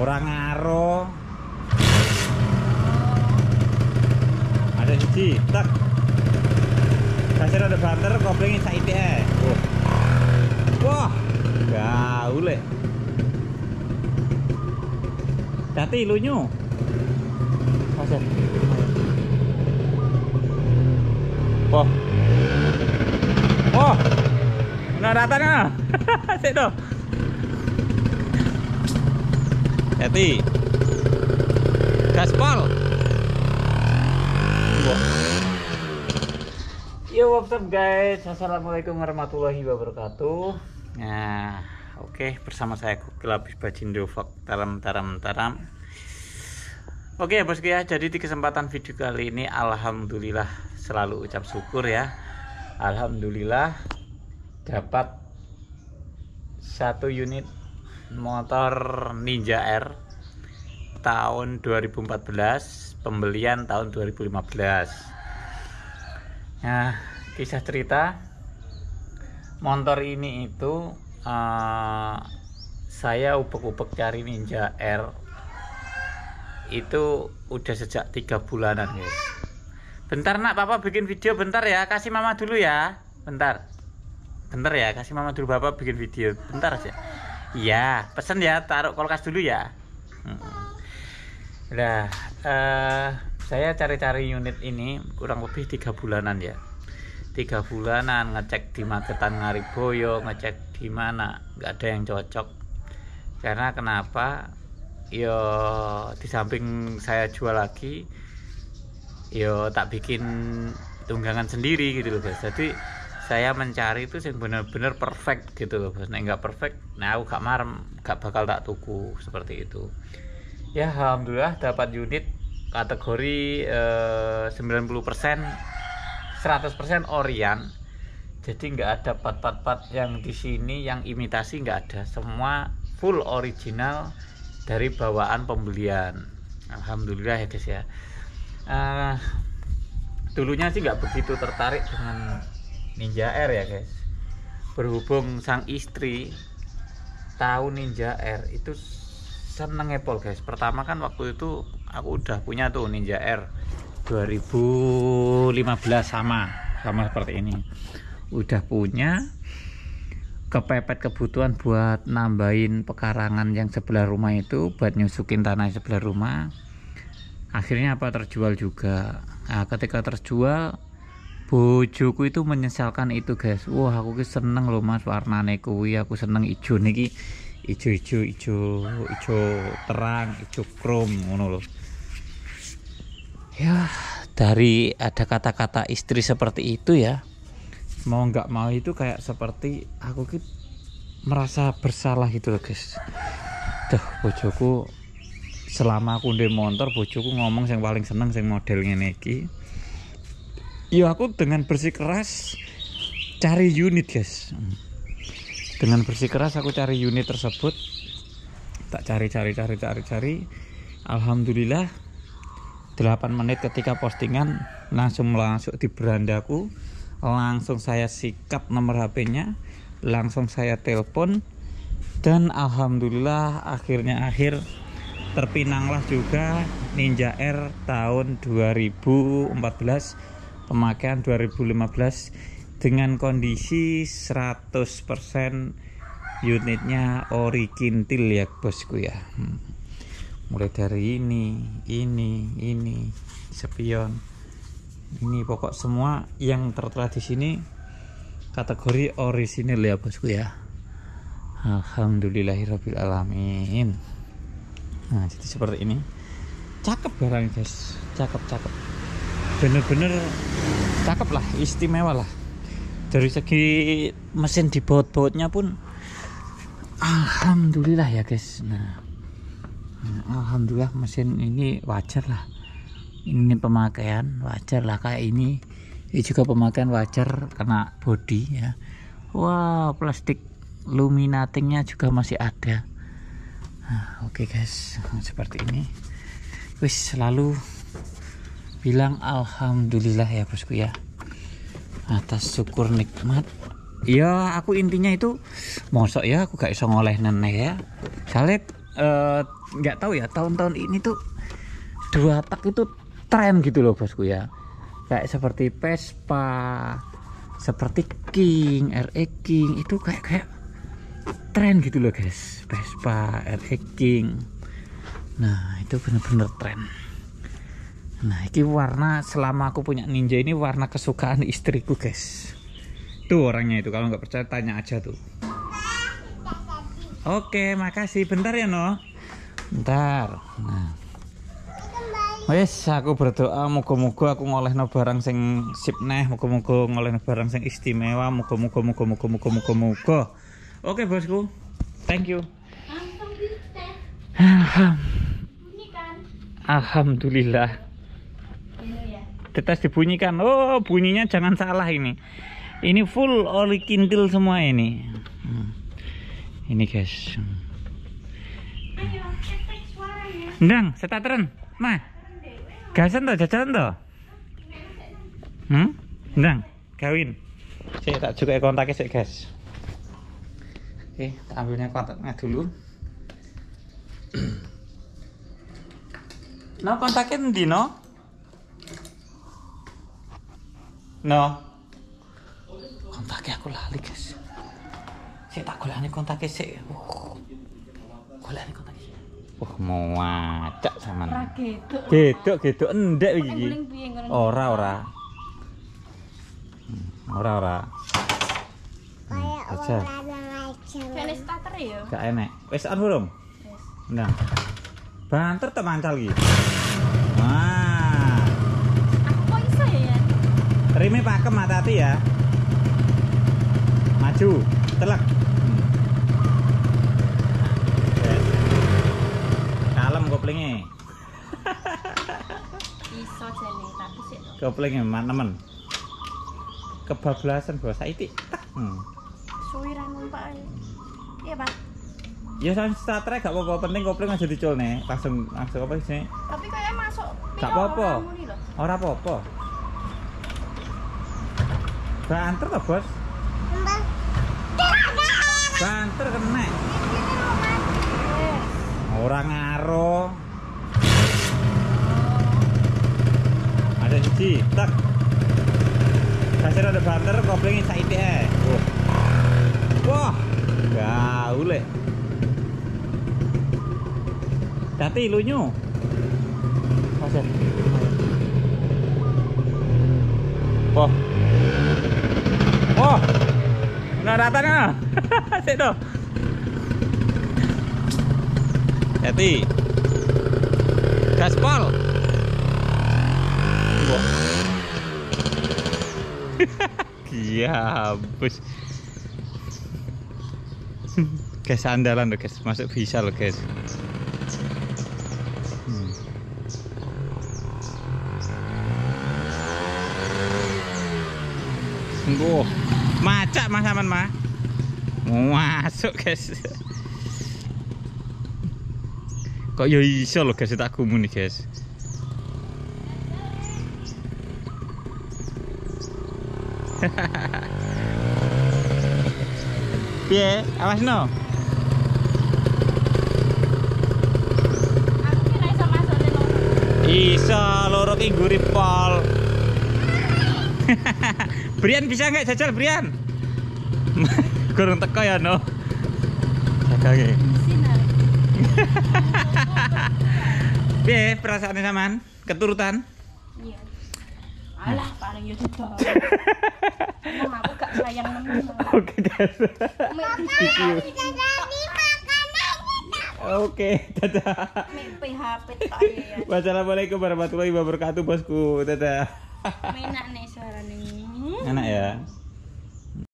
Orang ngaro. Ada siji, tak. Kasih ada banter koplingin saiki ae. Wah, gaul le. Dati lunyu. Kasih. Wah. Wah. Nah datang. Sik do. Dati. Gaspol. Yo, what's up guys? Assalamualaikum warahmatullahi wabarakatuh. Nah, oke, bersama saya Gokil Habis Bajindo Vlog taram. Oke ya bosku ya, jadi di kesempatan video kali ini alhamdulillah selalu ucap syukur ya. Alhamdulillah dapat satu unit motor Ninja R tahun 2014, pembelian tahun 2015. Nah, kisah cerita motor ini itu saya ubek-ubek cari Ninja R itu udah sejak 3 bulanan guys. Bentar nak, papa bikin video bentar ya, kasih mama dulu ya, bentar ya, kasih mama dulu, bapak bikin video bentar aja. Iya, pesen ya, taruh kulkas dulu ya. Udah, saya cari-cari unit ini kurang lebih 3 bulanan ya. 3 bulanan ngecek di Magetan Ngariboyo, ngecek di mana, nggak ada yang cocok. Karena kenapa? Yo, di samping saya jual lagi, yo tak bikin tunggangan sendiri gitu loh guys. Jadi saya mencari itu yang benar-benar perfect gitu loh bos. Nah nggak perfect, nah aku gak marem, gak bakal tak tuku seperti itu. Ya alhamdulillah dapat unit kategori 90%, 100% Orion. Jadi nggak ada part-part yang di sini yang imitasi, nggak ada, semua full original dari bawaan pembelian. Alhamdulillah ya guys ya. Dulunya sih nggak begitu tertarik dengan Ninja R ya guys. Berhubung sang istri tahu Ninja R itu seneng ngepol guys. Pertama kan waktu itu aku udah punya tuh Ninja R 2015 sama seperti ini. Udah punya, kepepet kebutuhan buat nambahin pekarangan yang sebelah rumah itu, buat nyusukin tanah sebelah rumah. Akhirnya apa, terjual juga. Nah, ketika terjual, bojoku itu menyesalkan itu guys. Wah aku seneng loh mas warnane kuwi, aku seneng ijo niki, ijo terang, ijo krom ngono loh. Ya dari ada kata-kata istri seperti itu ya, mau nggak mau itu kayak seperti aku merasa bersalah gitu loh guys. Duh, bojoku selama aku ndek motor, bojoku ngomong yang paling seneng yang model ngene iki. Ya aku dengan bersikeras cari unit guys. Dengan bersikeras aku cari unit tersebut. Tak cari. Alhamdulillah 8 menit ketika postingan langsung di berandaku, langsung saya sikap nomor HP-nya, langsung saya telepon, dan alhamdulillah akhir terpinanglah juga Ninja R tahun 2014, pemakaian 2015 dengan kondisi 100% unitnya original ya bosku ya. Mulai dari ini spion, ini pokok semua yang tertera di sini kategori orisinil ya bosku ya. Alhamdulillahirabbil alamin. Nah jadi seperti ini, cakep barang guys, cakep, bener-bener cakep lah, istimewa lah. Dari segi mesin di baut-bautnya pun alhamdulillah ya guys. Nah alhamdulillah mesin ini wajar lah, ini pemakaian wajar lah kayak ini juga pemakaian wajar karena body ya. Wow, plastik luminatingnya juga masih ada. Nah, oke guys, seperti ini. Wis selalu bilang alhamdulillah ya bosku ya, atas syukur nikmat. Ya aku intinya itu mosok ya aku gak iso ngoleh nenek ya, soalnya nggak tahu ya, tahun-tahun ini tuh 2 tak itu tren gitu loh bosku ya. Kayak seperti Vespa, seperti King, RE King itu kayak tren gitu loh guys. Vespa, RE King. Nah, itu bener-bener tren. Nah, ini warna, selama aku punya Ninja ini warna kesukaan istriku guys. Tuh orangnya itu, kalau nggak percaya tanya aja tuh. Oke, makasih. Bentar ya no. Bentar. Nah. Wes, aku berdoa muga-muga aku ngolehno barang sing sip neh, muga-muga ngolehno barang sing istimewa, muga-muga. Oke, bosku. Thank you. Alhamdulillah. Tetes dibunyikan. Oh, bunyinya jangan salah ini. Ini full oli kintil semua ini. Ini guys. Ayo, efek suaranya. Ndang, starteran. Mah. Gasan toh, jajan toh. Ndang, kawin. Saya tak juga kontaknya sih, guys. Oke, tak ambilnya kontaknya dulu. No, kontaknya ndi no? No. Kontaknya aku lali, guys. Saya tak golekane kontaknya sih. Golekane kontaknya. Wah, mau wacak sama. Gedok endek iki. Ora. Kayak aja. Kene starter ya? Gak enek. Wis on belum? Ndang. Banter tak mancal iki. Wah. Kok iso ya? Rime pakem hati-hati ya. Maju, telak. Kalem koplingnya. Iso jane tapi sik. Koplingnya teman. Kebablasan bos saiki. Suwiran numpak. Iya, Pak. Ya sampe starter gak apa-apa, penting kopling aja dicul nih. Langsung apa sih? Tapi kayak masuk. Gak apa-apa. Ora apa-apa. Banter toh, Bos? Banter kena. Orang ngaro. Ada siji, tak. Kasih ada banter koplingnya saiki ae. Wah. Gaul. Dati lunyu. Pasir. Wah. Wah. Nah datangnya. Sik do. Hati. Gaspol. Wah. Iya, bos. Guys, andalan loh guys, masuk bisa loh guys. Wah, macak mas aman mah. Masuk guys. Kok ya iso loh guys, tak gumun nih guys. Piye, awas no. Aku kira iso masuk le loro. Iso loro ki ngguri pol. Brian bisa nggak jajal Brian? Kurang teko ya no. Jagake. Sinar. Piye perasaane sampean? Keturutan? Iya. Alah, paling yo sudah. Emang aku gak sayang nemen. Oke guys. Oke, dadah. Mek PHP tok ya. Wassalamualaikum warahmatullahi wabarakatuh bosku. Dadah. Menak nih suarane. Enak ya.